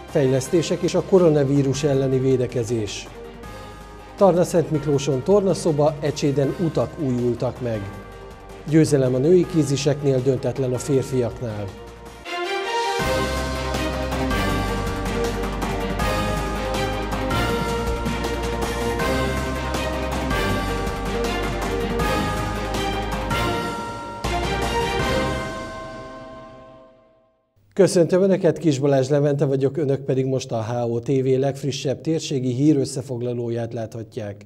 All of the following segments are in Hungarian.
fejlesztések és a koronavírus elleni védekezés. Tarna-Szentmiklóson tornaszoba, Ecséden utak újultak meg. Győzelem a női kéziseknél, döntetlen a férfiaknál. Köszöntöm Önöket, Kis Balázs Levente vagyok, Önök pedig most a HO-TV legfrissebb térségi hírösszefoglalóját láthatják.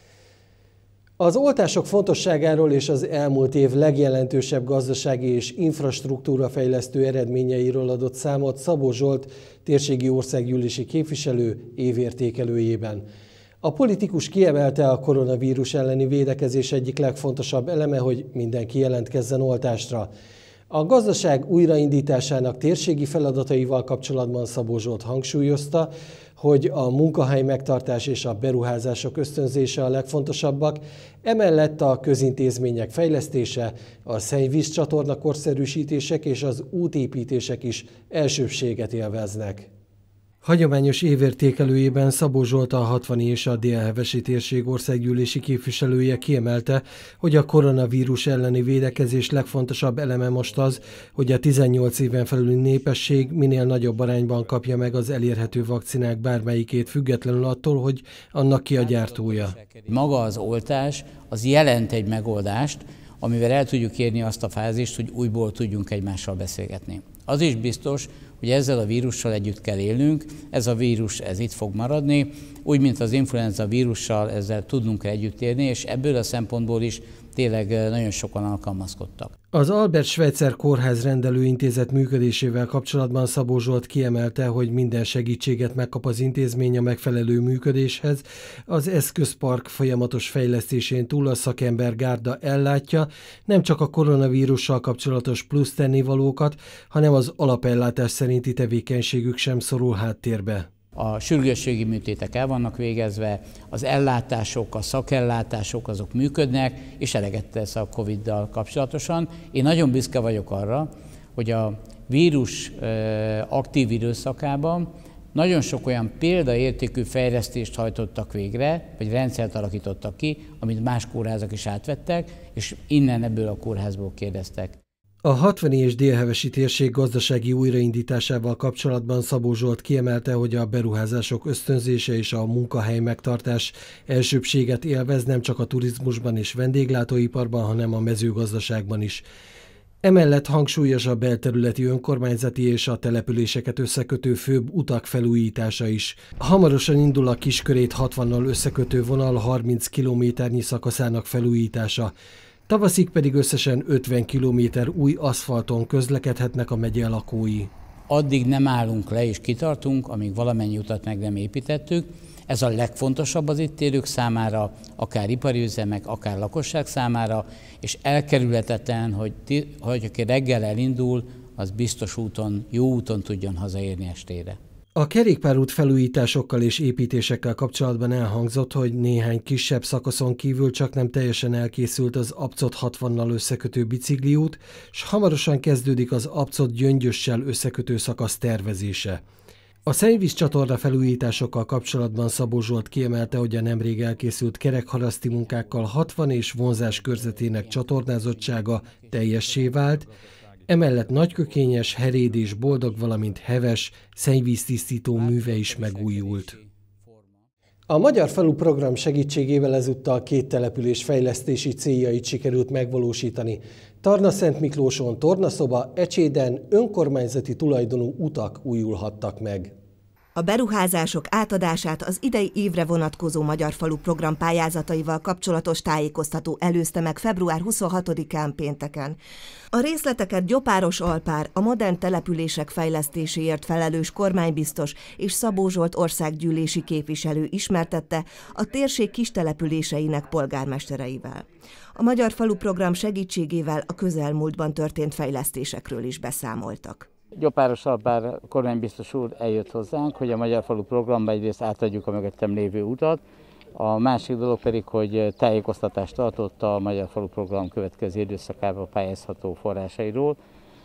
Az oltások fontosságáról és az elmúlt év legjelentősebb gazdasági és infrastruktúrafejlesztő eredményeiről adott számot Szabó Zsolt térségi országgyűlési képviselő évértékelőjében. A politikus kiemelte, a koronavírus elleni védekezés egyik legfontosabb eleme, hogy mindenki jelentkezzen oltásra. A gazdaság újraindításának térségi feladataival kapcsolatban Szabó Zsolt hangsúlyozta, hogy a munkahely megtartás és a beruházások ösztönzése a legfontosabbak, emellett a közintézmények fejlesztése, a szennyvízcsatorna korszerűsítések és az útépítések is elsőbbséget élveznek. Hagyományos évértékelőjében Szabó Zsolt, a 60 és a Dél-Hevesi térség országgyűlési képviselője kiemelte, hogy a koronavírus elleni védekezés legfontosabb eleme most az, hogy a 18 éven felüli népesség minél nagyobb arányban kapja meg az elérhető vakcinák bármelyikét, függetlenül attól, hogy annak ki a gyártója. Maga az oltás az jelent egy megoldást, amivel el tudjuk érni azt a fázist, hogy újból tudjunk egymással beszélgetni. Az is biztos, hogy ezzel a vírussal együtt kell élnünk, ez a vírus itt fog maradni, úgy, mint az influenza vírussal, ezzel tudnunk együtt élni, és ebből a szempontból is tényleg nagyon sokan alkalmazkodtak. Az Albert Schweitzer Kórház rendelőintézet működésével kapcsolatban Szabó Zsolt kiemelte, hogy minden segítséget megkap az intézmény a megfelelő működéshez. Az eszközpark folyamatos fejlesztésén túl a szakembergárda ellátja nem csak a koronavírussal kapcsolatos plusz tennivalókat, hanem az alapellátás szerinti tevékenységük sem szorul háttérbe. A sürgősségi műtétek el vannak végezve, az ellátások, a szakellátások azok működnek, és eleget tesz a Covid-dal kapcsolatosan. Én nagyon büszke vagyok arra, hogy a vírus aktív időszakában nagyon sok olyan példaértékű fejlesztést hajtottak végre, vagy rendszert alakítottak ki, amit más kórházak is átvettek, és innen ebből a kórházból kérdeztek. A 60 és Dél-Hevesi térség gazdasági újraindításával kapcsolatban Szabó Zsolt kiemelte, hogy a beruházások ösztönzése és a munkahely megtartás elsőbbséget élvez nem csak a turizmusban és vendéglátóiparban, hanem a mezőgazdaságban is. Emellett hangsúlyos a belterületi önkormányzati és a településeket összekötő főbb utak felújítása is. Hamarosan indul a Kiskörét 60-nal összekötő vonal 30 kilométernyi szakaszának felújítása. Tavaszig pedig összesen 50 kilométer új aszfalton közlekedhetnek a megye lakói. Addig nem állunk le és kitartunk, amíg valamennyi utat meg nem építettük. Ez a legfontosabb az itt élők számára, akár ipari üzemek, akár lakosság számára, és elkerülhetetlen, hogy aki reggel elindul, az biztos úton, jó úton tudjon hazaérni estére. A kerékpárút felújításokkal és építésekkel kapcsolatban elhangzott, hogy néhány kisebb szakaszon kívül csak nem teljesen elkészült az Abcot 60-nal összekötő bicikliút, s hamarosan kezdődik az Abcot Gyöngyössel összekötő szakasz tervezése. A szennyvízcsatorna felújításokkal kapcsolatban Szabó Zsolt kiemelte, hogy a nemrég elkészült kerekharaszti munkákkal 60 és vonzás körzetének csatornázottsága teljessé vált, emellett nagykökényes, Heréd és Boldog, valamint Heves szennyvíztisztító műve is megújult. A Magyar Falu program segítségével ezúttal 2 település fejlesztési céljait sikerült megvalósítani. Tarna-Szentmiklóson tornaszoba, Ecséden önkormányzati tulajdonú utak újulhattak meg. A beruházások átadását az idei évre vonatkozó Magyar Falu program pályázataival kapcsolatos tájékoztató előzte meg február 26-án pénteken. A részleteket Gyopáros Alpár, a modern települések fejlesztéséért felelős kormánybiztos és Szabó Zsolt országgyűlési képviselő ismertette a térség kistelepüléseinek polgármestereivel. A Magyar Falu program segítségével a közelmúltban történt fejlesztésekről is beszámoltak. Gyopáros Alpár kormánybiztos úr eljött hozzánk, hogy a Magyar Falu programba egyrészt átadjuk a mögöttem lévő utat, a másik dolog pedig, hogy tájékoztatást tartott a Magyar Falu program következő időszakában pályázható forrásairól.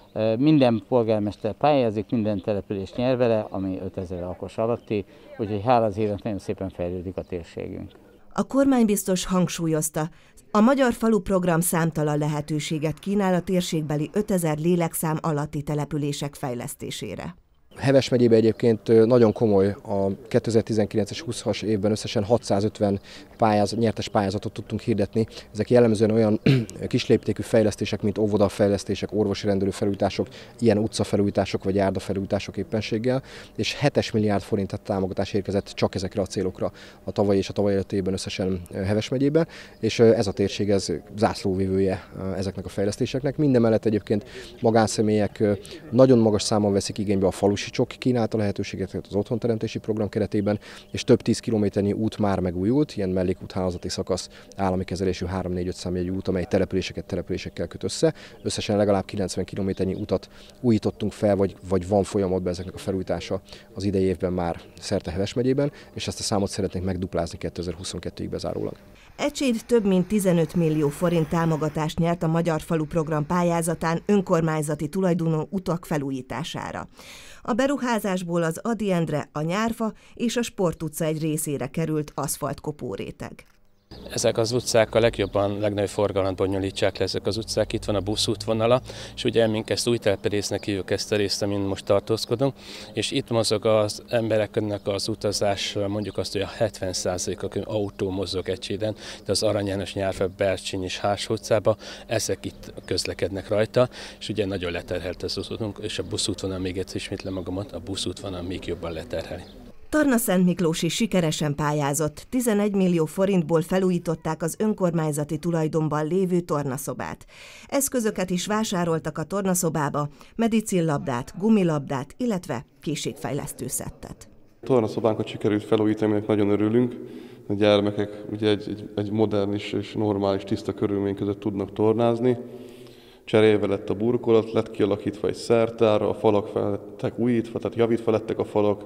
Minden polgármester pályázik, minden település nyer vele, ami 5000 lakos alatti, úgyhogy hála az élet nagyon szépen fejlődik a térségünk. A kormánybiztos hangsúlyozta, a Magyar Falu Program számtalan lehetőséget kínál a térségbeli 5000 lélekszám alatti települések fejlesztésére. Heves megyében egyébként nagyon komoly, a 2019-es 20-as évben összesen 650 nyertes pályázatot tudtunk hirdetni. Ezek jellemzően olyan kisléptékű fejlesztések, mint óvodafejlesztések, orvosi rendelőfelújítások, ilyen utcafelújítások vagy járdafelújítások éppenséggel, és 7 milliárd forint támogatás érkezett csak ezekre a célokra a tavalyi és a tavaly előtti évben összesen Heves megyében, és ez a térség ez zászlóvivője ezeknek a fejlesztéseknek. Mindemellett egyébként magánszemélyek nagyon magas számon veszik igénybe a falusi csok kínálta lehetőséget az otthonteremtési program keretében, és több 10 kilométernyi út már megújult, ilyen mellékúthálózati szakasz, állami kezelésű 3-4-5 számjegyű út, amely településekkel köt össze. Összesen legalább 90 kilométernyi utat újítottunk fel, vagy van folyamatban ezeknek a felújítása az idei évben már szerte Heves megyében, és ezt a számot szeretnénk megduplázni 2022-ig bezárólag. Ecsét több mint 15 millió forint támogatást nyert a Magyar Falu Program pályázatán önkormányzati tulajdonú utak felújítására. A beruházásból az Ady Endre, a Nyárfa és a Sport utca egy részére került aszfaltkopóréteg. Ezek az utcák a legnagyobb forgalmat bonyolítsák le ezek az utcák. Itt van a buszútvonala, és ugye mink ezt új teleperésznek hívjuk ezt a részt, amin most tartózkodunk, és itt mozog az embereknek az utazás, mondjuk azt, hogy a 70%-a autó mozog Ecséden, de az Arany János, Nyárfa, Bercsiny és Hárs utcába, ezek itt közlekednek rajta, és ugye nagyon leterhelt az utunk, és a buszútvonal, még egyszer ismétlem magamat, a buszútvonal még jobban leterheli. Tarna-Szent is sikeresen pályázott, 11 millió forintból felújították az önkormányzati tulajdonban lévő tornaszobát. Eszközöket is vásároltak a tornaszobába, medicinlabdát, gumilabdát, illetve készségfejlesztő szettet. A tornaszobánkat sikerült felújítani, aminek nagyon örülünk. A gyermekek ugye egy modern és normális, tiszta körülmény között tudnak tornázni. Cserélve lett a burkolat, lett kialakítva egy szertár, a falak fel lettek újítva, tehát javítva lettek a falak.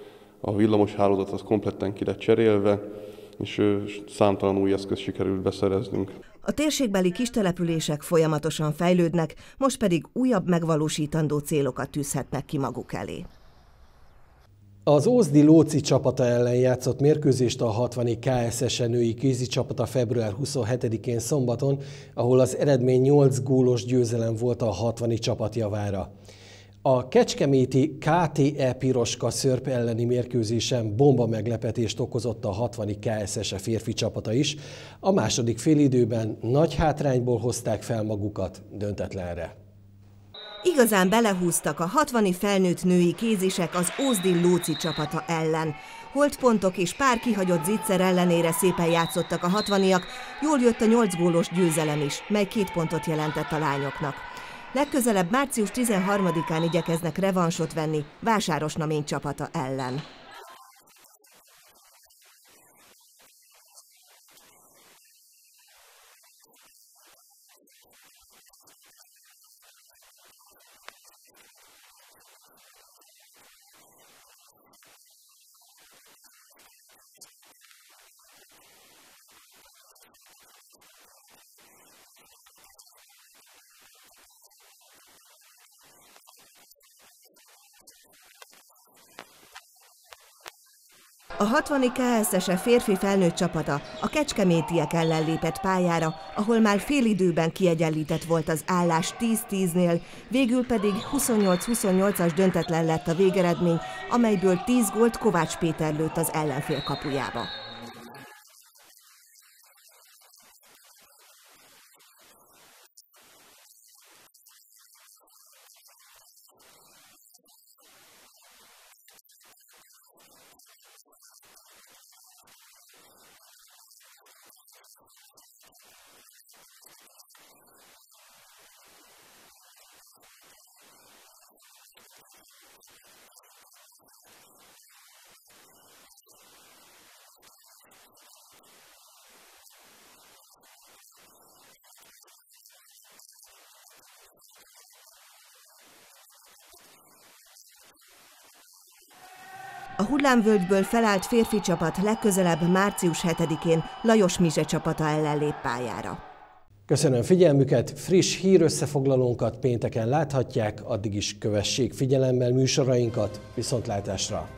A villamos hálózat az kompletten ki lett cserélve, és számtalan új eszközt sikerült beszereznünk. A térségbeli kistelepülések folyamatosan fejlődnek, most pedig újabb megvalósítandó célokat tűzhetnek ki maguk elé. Az Ózdi Lóci csapata ellen játszott mérkőzést a 60. KSS női kézicsapata február 27-én szombaton, ahol az eredmény 8 gólos győzelem volt a 60. csapat javára. A kecskeméti KTE Piroska Szörp elleni mérkőzésen bomba meglepetést okozott a 60. KSS férfi csapata is. A második félidőben nagy hátrányból hozták fel magukat döntetlenre. Igazán belehúztak a 60. felnőtt női kézisek az Ózdi Lóci csapata ellen. Holtpontok és pár kihagyott zicser ellenére szépen játszottak a 60-iak, jól jött a 8 gólos győzelem is, mely 2 pontot jelentett a lányoknak. Legközelebb március 13-án igyekeznek revansot venni Vásárosnamény csapata ellen. A 60. KSS férfi felnőtt csapata a kecskemétiek ellen lépett pályára, ahol már félidőben kiegyenlített volt az állás 10-10-nél, végül pedig 28-28-as döntetlen lett a végeredmény, amelyből 10 gólt Kovács Péter lőtt az ellenfél kapujába. A hullámvölgyből felállt férfi csapat legközelebb március 7-én Lajos Mizse csapata ellen lép pályára. Köszönöm figyelmüket, friss hírösszefoglalónkat pénteken láthatják, addig is kövessék figyelemmel műsorainkat, viszontlátásra!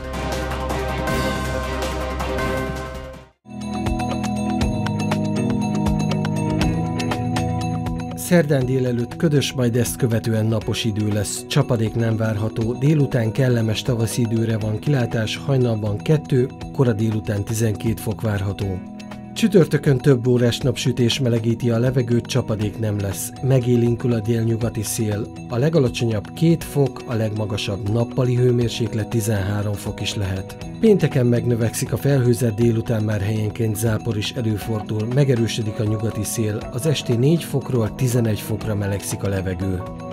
Szerdán délelőtt ködös, majd ezt követően napos idő lesz. Csapadék nem várható, délután kellemes tavaszi időre van kilátás, hajnalban 2, kora délután 12 fok várható. Csütörtökön több órás napsütés melegíti a levegőt, csapadék nem lesz. Megélénkül a délnyugati szél. A legalacsonyabb 2 fok, a legmagasabb nappali hőmérséklet 13 fok is lehet. Pénteken megnövekszik a felhőzet, délután már helyenként zápor is előfordul, megerősödik a nyugati szél. Az esti 4 fokról 11 fokra melegszik a levegő.